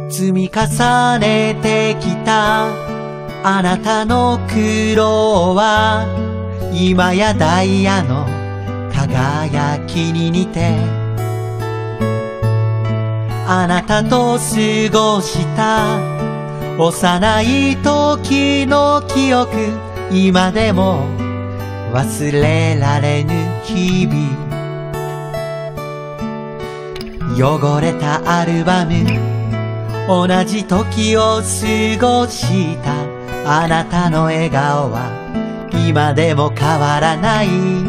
積み重ねてきたあなたの苦労は今やダイヤの輝きに似て、あなたと過ごした幼い時の記憶、今でも忘れられぬ日々。汚れたアルバム、同じ時を過ごしたあなたの笑顔は今でも変わらない。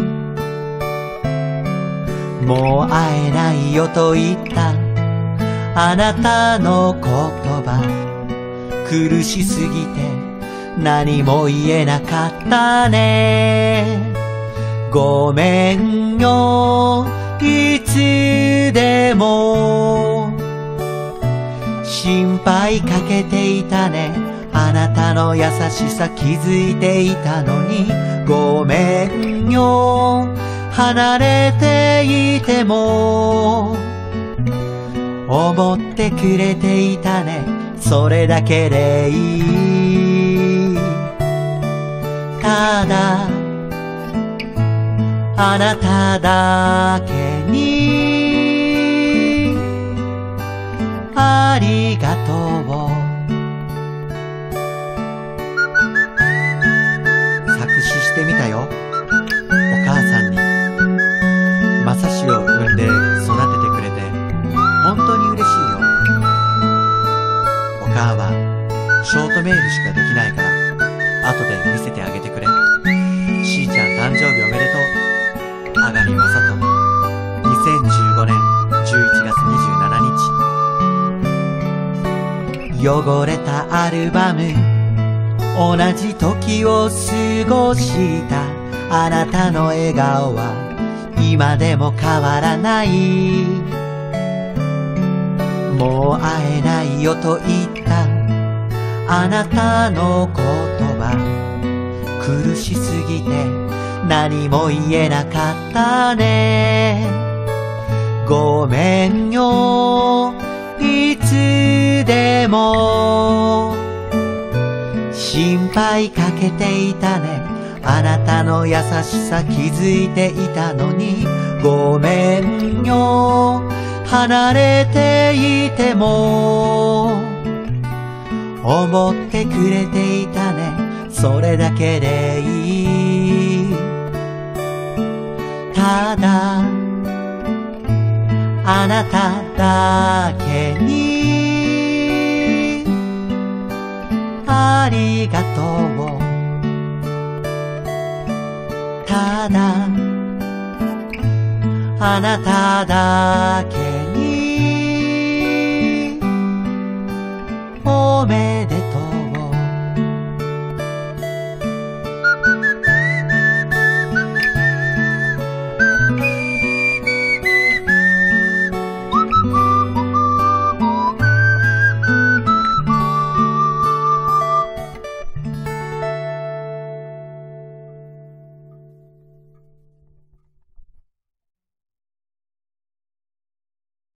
もう会えないよと言ったあなたの言葉、苦しすぎて何も言えなかったね。ごめんよ、いつでも心配かけていたね。あなたの優しさ気づいていたのに。ごめんよ、離れていても思ってくれていたね。それだけでいい。ただあなただけにありがとう。作詞してみたよ、お母さんに。まさしを産んで育ててくれて本当に嬉しいよ。お母はショートメールしかできないから後で見せてあげてくれ。しーちゃん誕生日おめでとう。あがりまさと。2015年11月27日。汚れたアルバム、同じ時を過ごしたあなたの笑顔は今でも変わらない。もう会えないよと言ったあなたの言葉、苦しすぎて何も言えなかったね。ごめんよ、いつでも心配かけていたね。あなたの優しさ気づいていたのに。ごめんよ、離れていても思ってくれていたね。それだけでいい。ただあなただけにありがとう。ただあなただ